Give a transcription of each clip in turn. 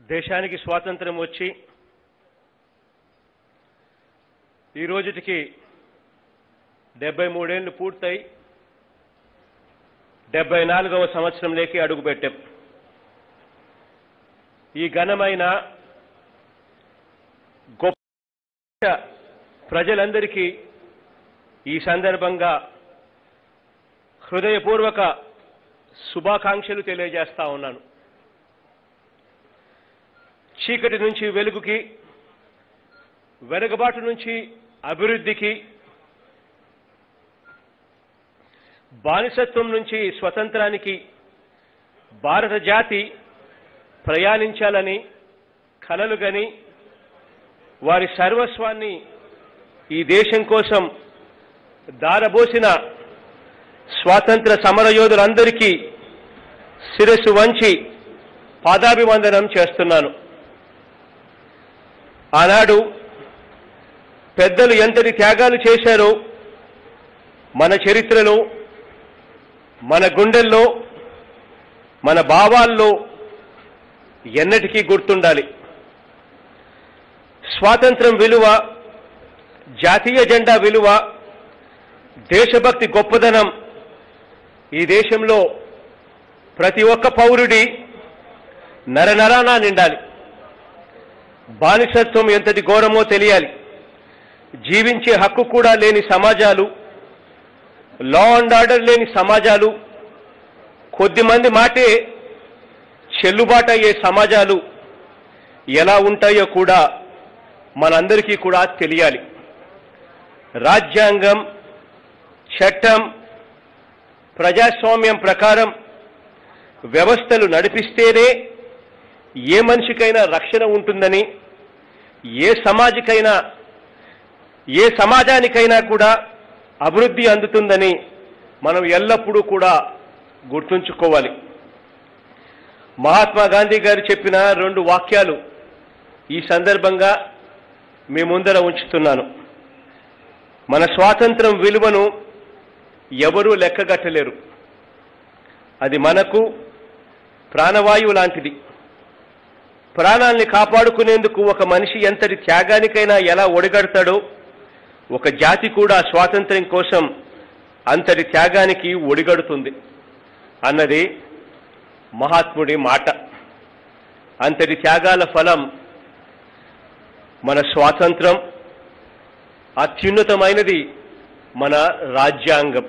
దేశానికి స్వాతంత్రం వచ్చి ఈ రోజుకి 73 ఏళ్లు పూర్తయి 74వ సంవత్సరంలోకి అడుగుపెట్టాం. ఈ ఘనమైన గొప్ప ప్రజలందరికీ ఈ సందర్భంగా హృదయపూర్వక శుభాకాంక్షలు తెలియజేస్తా ఉన్నాను. చీకటి నుంచి వెలుగుకి, వెనుకబాటు నుంచి అభివృద్ధికి, బానిసత్వం నుంచి స్వతంత్రానికి భారత జాతి ప్రయాణించాలని కలలుగని వారి సర్వస్వాన్ని ఈ దేశం కోసం దారబోసిన స్వాతంత్ర సమరయోధులందరికీ శిరస్సు వంచి పాదాభివందనం చేస్తున్నాను. ఆనాడు పెద్దలు ఎంతటి త్యాగాలు చేశారో మన చరిత్రలో, మన గుండెల్లో, మన భావాల్లో ఎన్నటికీ గుర్తుండాలి. స్వాతంత్రం విలువ, జాతీయ జెండా విలువ, దేశభక్తి గొప్పదనం ఈ దేశంలో ప్రతి ఒక్క పౌరుడి నరనరానా నిండాలి. బానిసత్వం ఎంతటి ఘోరమో తెలియాలి. జీవించే హక్కు కూడా లేని సమాజాలు, లా అండ్ ఆర్డర్ లేని సమాజాలు, కొద్దిమంది మాటే చెల్లుబాటు అయ్యే సమాజాలు ఎలా ఉంటాయో కూడా మనందరికీ కూడా తెలియాలి. రాజ్యాంగం, చట్టం, ప్రజాస్వామ్యం ప్రకారం వ్యవస్థలు నడిపిస్తేనే ఏ మనిషికైనా రక్షణ ఉంటుందని, ఏ సమాజానికైనా కూడా అభివృద్ధి అందుతుందని మనం ఎల్లప్పుడూ కూడా గుర్తుంచుకోవాలి. మహాత్మా గాంధీ గారు చెప్పిన 2 వాక్యాలు ఈ సందర్భంగా మీ ముందర ఉంచుతున్నాను. మన స్వాతంత్రం విలువను ఎవరూ లెక్కగట్టలేరు. అది మనకు ప్రాణవాయువు లాంటిది. ప్రాణాల్ని కాపాడుకునేందుకు ఒక మనిషి ఎంతటి త్యాగానికైనా ఎలా ఒడిగడతాడో, ఒక జాతి కూడా స్వాతంత్ర్యం కోసం అంతటి త్యాగానికి ఒడిగడుతుంది అన్నది మహాత్ముడి మాట. అంతటి త్యాగాల ఫలం మన స్వాతంత్రం. అత్యున్నతమైనది మన రాజ్యాంగం.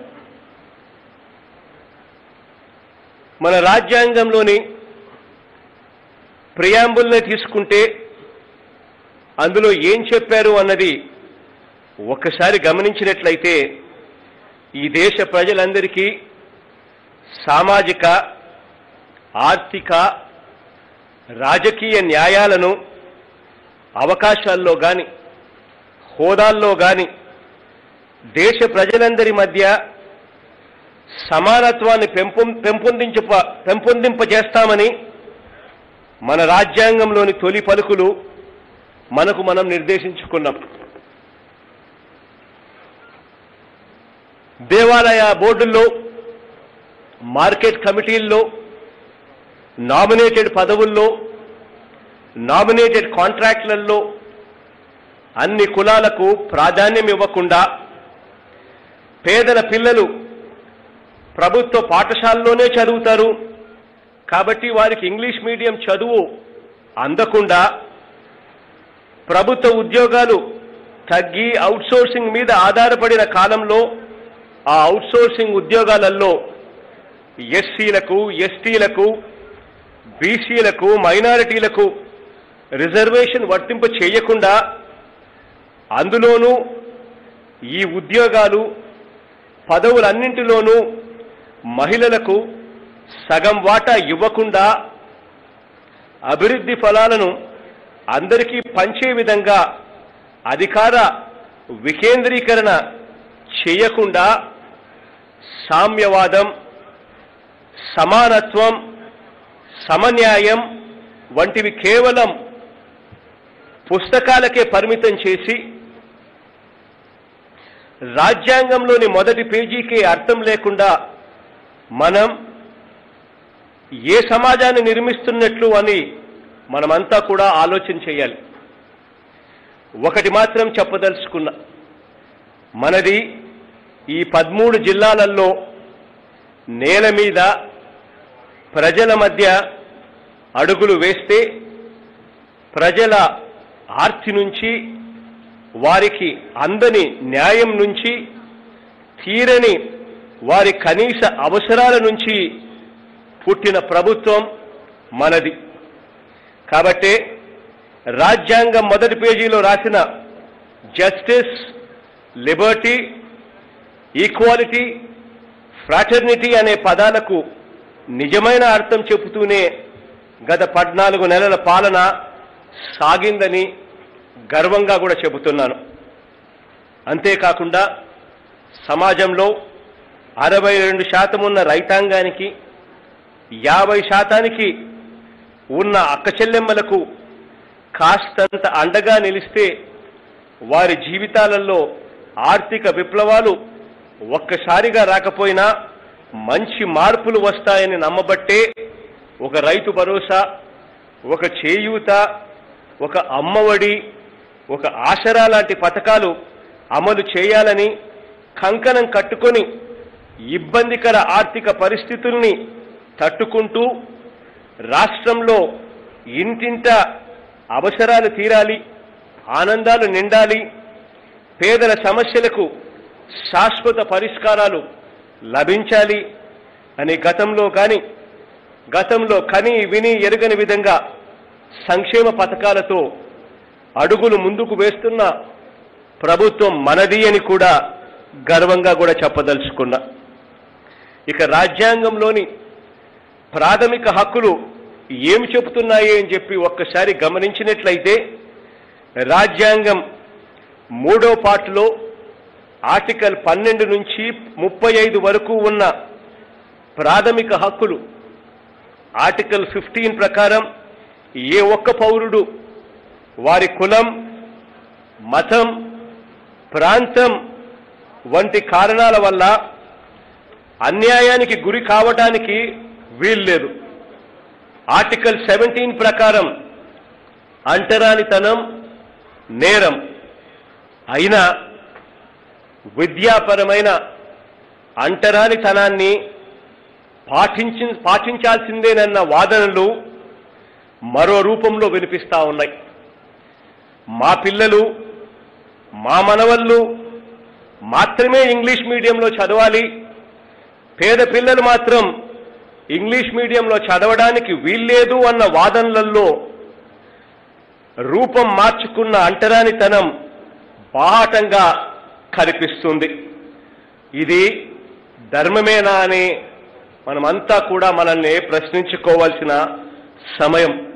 మన రాజ్యాంగంలోని ప్రియాంబుల్ని తీసుకుంటే అందులో ఏం చెప్పారు అన్నది ఒక్కసారి గమనించినట్లయితే ఈ దేశ ప్రజలందరికీ సామాజిక, ఆర్థిక, రాజకీయ న్యాయాలను అవకాశాల్లో గాని, హోదాల్లో గాని దేశ ప్రజలందరి మధ్య సమానత్వాన్ని పెంపొందింపజేస్తామని మన రాజ్యాంగంలోని తొలి పలుకులు మనకు మనం నిర్దేశించుకున్నాం. దేవాలయ బోర్డుల్లో, మార్కెట్ కమిటీల్లో, నామినేటెడ్ పదవుల్లో, నామినేటెడ్ కాంట్రాక్ట్లలో అన్ని కులాలకు ప్రాధాన్యం ఇవ్వకుండా పేదల పిల్లలు ప్రభుత్వ పాఠశాలలోనే చదువుతారు కాబట్టి వారికి ఇంగ్లీష్ మీడియం చదువు అందకుండా ప్రభుత్వ ఉద్యోగాలు తగ్గి అవుట్సోర్సింగ్ మీద ఆధారపడిన కాలంలో ఆ అవుట్సోర్సింగ్ ఉద్యోగాలలో ఎస్సీలకు, ఎస్టీలకు, బీసీలకు, మైనారిటీలకు రిజర్వేషన్ వర్తింప చేయకుండా అందులోనూ ఈ ఉద్యోగాలు, పదవులన్నింటిలోనూ మహిళలకు సగం వాటా ఇవ్వకుండా అభివృద్ధి ఫలాలను అందరికీ పంచే విధంగా అధికార వికేంద్రీకరణ చేయకుండా సామ్యవాదం, సమానత్వం, సమన్యాయం వంటివి కేవలం పుస్తకాలకే పరిమితం చేసి రాజ్యాంగంలోని మొదటి పేజీకే అర్థం లేకుండా మనం ఏ సమాజాన్ని నిర్మిస్తున్నట్లు అని మనమంతా కూడా ఆలోచన చేయాలి. ఒకటి మాత్రం చెప్పదలుచుకున్నా, మనది ఈ 13 జిల్లాలలో నేల మీద ప్రజల మధ్య అడుగులు వేస్తే ప్రజల ఆర్తి నుంచి, వారికి అందని న్యాయం నుంచి, తీరని వారి కనీస అవసరాల నుంచి పుట్టిన ప్రభుత్వం మనది. కాబట్టే రాజ్యాంగం మొదటి పేజీలో రాసిన జస్టిస్, లిబర్టీ, ఈక్వాలిటీ, ఫ్రాటర్నిటీ అనే పదాలకు నిజమైన అర్థం చెబుతూనే గత 14 నెలల పాలన సాగిందని గర్వంగా కూడా చెబుతున్నాను. అంతేకాకుండా సమాజంలో 62% ఉన్న రైతాంగానికి, 50% ఉన్న అక్కచెల్లెమ్మలకు కాస్తంత అండగా నిలిస్తే వారి జీవితాలలో ఆర్థిక విప్లవాలు ఒక్కసారిగా రాకపోయినా మంచి మార్పులు వస్తాయని నమ్మబట్టే ఒక రైతు భరోసా, ఒక చేయూత, ఒక అమ్మఒడి, ఒక ఆసరా లాంటి పథకాలు అమలు చేయాలని కంకణం కట్టుకొని ఇబ్బందికర ఆర్థిక పరిస్థితుల్ని తట్టుకుంటూ రాష్ట్రంలో ఇంటింట అవసరాలు తీరాలి, ఆనందాలు నిండాలి, పేదల సమస్యలకు శాశ్వత పరిష్కారాలు లభించాలి అని గతంలో కని విని ఎరుగని విధంగా సంక్షేమ పథకాలతో అడుగులు ముందుకు వేస్తున్న ప్రభుత్వం మనది అని కూడా గర్వంగా కూడా చెప్పదలుచుకున్నా. ఇక రాజ్యాంగంలోని ప్రాథమిక హక్కులు ఏమి చెబుతున్నాయి అని చెప్పి ఒక్కసారి గమనించినట్లయితే, రాజ్యాంగం 3వ పార్టులో ఆర్టికల్ 12 నుంచి 35 వరకు ఉన్న ప్రాథమిక హక్కులు ఆర్టికల్ 15 ప్రకారం ఏ ఒక్క పౌరుడు వారి కులం, మతం, ప్రాంతం వంటి కారణాల వల్ల అన్యాయానికి గురి కావడానికి వీల్లేదు. ఆర్టికల్ 17 ప్రకారం అంటరానితనం నేరం అయినా విద్యాపరమైన అంటరానితనాన్ని పాటించాల్సిందేనన్న వాదనలు మరో రూపంలో వినిపిస్తా ఉన్నాయి. మా పిల్లలు, మా మనవళ్ళు మాత్రమే ఇంగ్లీష్ మీడియంలో చదవాలి, పేద పిల్లలు మాత్రం ఇంగ్లీష్ మీడియంలో చదవడానికి వీల్లేదు అన్న వాదనలలో రూపం మార్చుకున్న అంటరానితనం బాహాటంగా కనిపిస్తుంది. ఇది ధర్మమేనా అని మనమంతా కూడా మనల్ని ప్రశ్నించుకోవాల్సిన సమయం.